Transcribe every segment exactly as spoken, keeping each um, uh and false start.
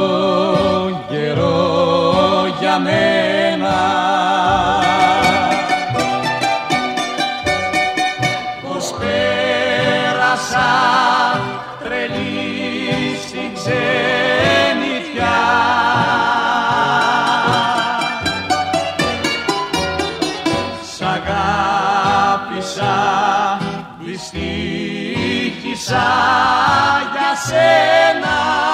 καιρό για μένα. Πως πέρασα τρελή στην ξενιτιά. Σ' αγάπησα, δυστύχησα για σένα.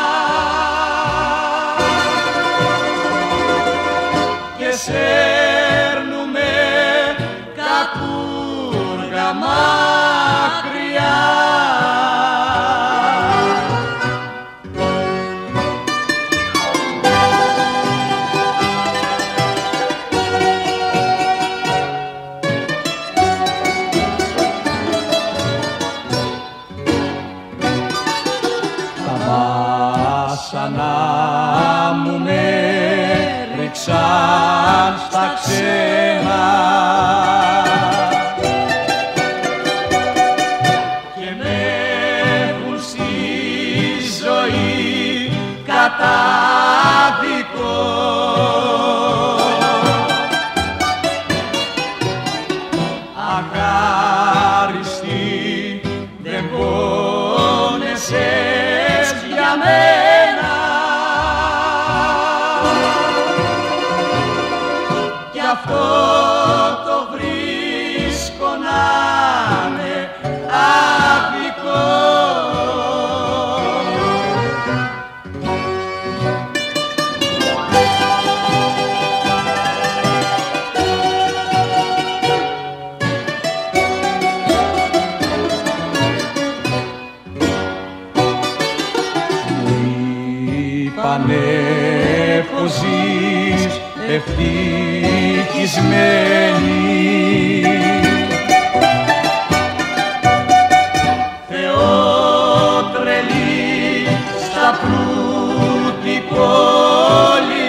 Και σέρνουμε κακούργα μακριά. Βάσανα μου με ρίξαν στα ξένα και με έχουν στη ζωή κατάδικο. Αχάριστη δεν πόνεσες για μένα κι αυτό το βρίσκω να είναι άδικο. Είπανε πως ζεις ευτυχισμένη, Θεότρελη στα πλούτη πόλη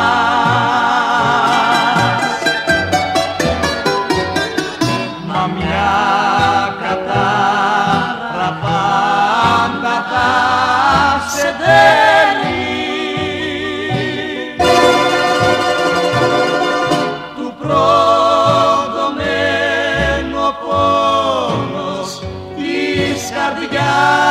μας. Μα μια κατάρα πάντα θα σε δένει. Προδομένο πόνος της καρδιάς.